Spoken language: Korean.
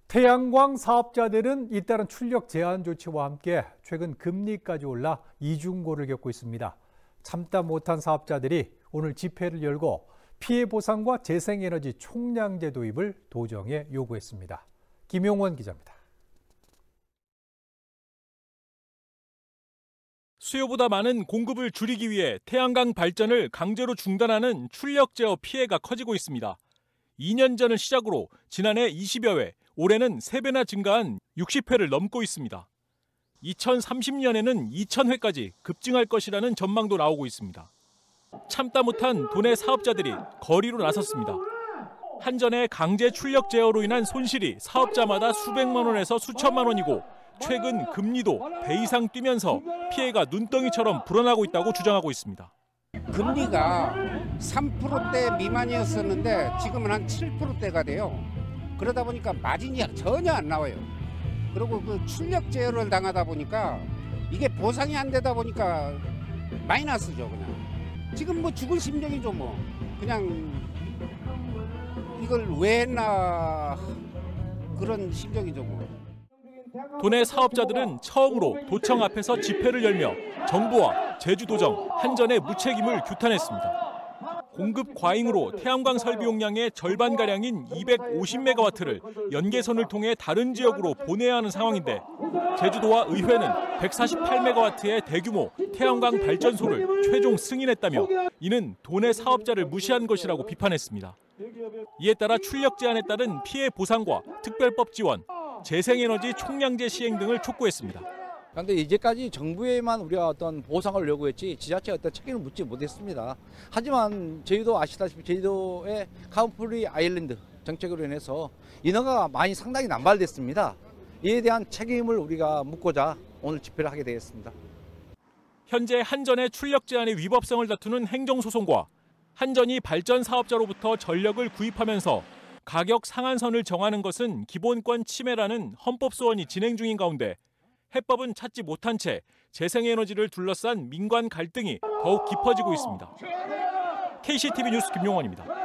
태양광 사업자들은 잇따른 출력 제한 조치와 함께 최근 금리까지 올라 이중고를 겪고 있습니다. 참다 못한 사업자들이 오늘 집회를 열고 피해 보상과 재생에너지 총량제 도입을 도정에 요구했습니다. 김용원 기자입니다. 수요보다 많은 공급을 줄이기 위해 태양광 발전을 강제로 중단하는 출력 제어 피해가 커지고 있습니다. 2년 전을 시작으로 지난해 20여 회, 올해는 3배나 증가한 60회를 넘고 있습니다. 2030년에는 2000회까지 급증할 것이라는 전망도 나오고 있습니다. 참다 못한 도내 사업자들이 거리로 나섰습니다. 한전의 강제 출력 제어로 인한 손실이 사업자마다 수백만 원에서 수천만 원이고 최근 금리도 배 이상 뛰면서 피해가 눈덩이처럼 불어나고 있다고 주장하고 있습니다. 금리가 3%대 미만이었었는데 지금은 한 7%대가 돼요. 그러다 보니까 마진이 전혀 안 나와요. 그리고 그 출력 제어를 당하다 보니까 이게 보상이 안 되다 보니까 마이너스죠, 그냥. 지금 뭐 죽을 심정이죠, 뭐. 그냥 이걸 왜 했나 그런 심정이죠, 뭐. 도내 사업자들은 처음으로 도청 앞에서 집회를 열며 정부와 제주도정, 한전의 무책임을 규탄했습니다. 공급 과잉으로 태양광 설비 용량의 절반가량인 250메가와트를 연계선을 통해 다른 지역으로 보내야 하는 상황인데 제주도와 의회는 148메가와트의 대규모 태양광 발전소를 최종 승인했다며 이는 도내 사업자를 무시한 것이라고 비판했습니다. 이에 따라 출력 제한에 따른 피해 보상과 특별법 지원, 재생에너지 총량제 시행 등을 촉구했습니다. 그런데 이제까지 정부에만 우리가 어떤 보상을 요구했지 지자체에 어떤 책임을 묻지 못했습니다. 하지만 저희도 아시다시피 제주도의 카운프리 아일랜드 정책으로 인해서 인허가가 많이 상당히 남발됐습니다. 이에 대한 책임을 우리가 묻고자 오늘 집회를 하게 되었습니다. 현재 한전의 출력 제한의 위법성을 다투는 행정소송과 한전이 발전 사업자로부터 전력을 구입하면서 가격 상한선을 정하는 것은 기본권 침해라는 헌법 소원이 진행 중인 가운데 해법은 찾지 못한 채 재생에너지를 둘러싼 민관 갈등이 더욱 깊어지고 있습니다. KCTV 뉴스 김용원입니다.